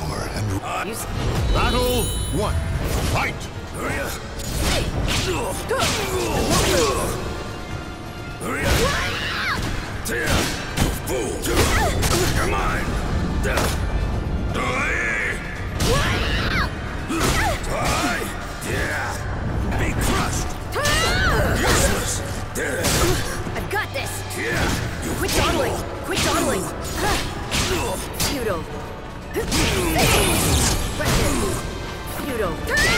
power and... Battle 1. Fight! You're mine! Be crushed! Useless! I've got this! You Quit dawdling! Quit dawdling! Futile! Futile!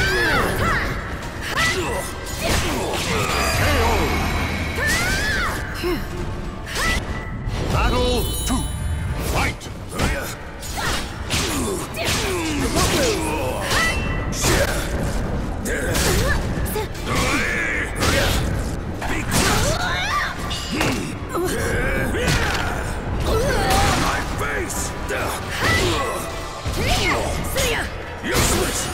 Battle 2. Fight! My face! See ya! Useless!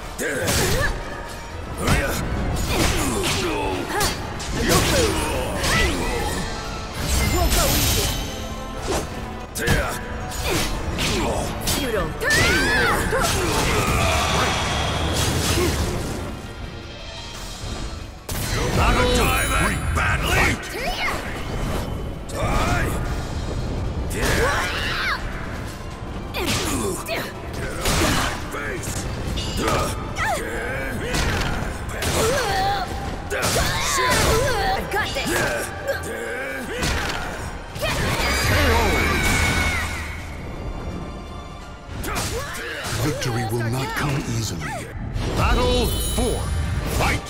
Won't go easy! Futile! Battle Die very badly! Die! Face! I've got this! Victory will not come easily. Battle 4. Fight!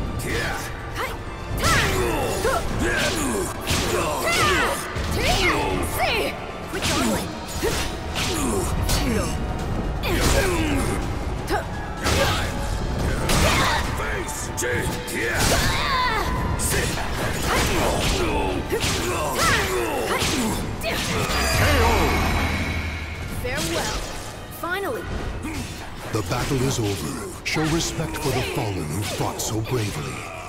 See! Quit dawdling! Futile! Farewell! Finally! The battle is over. Show respect for the fallen who fought so bravely.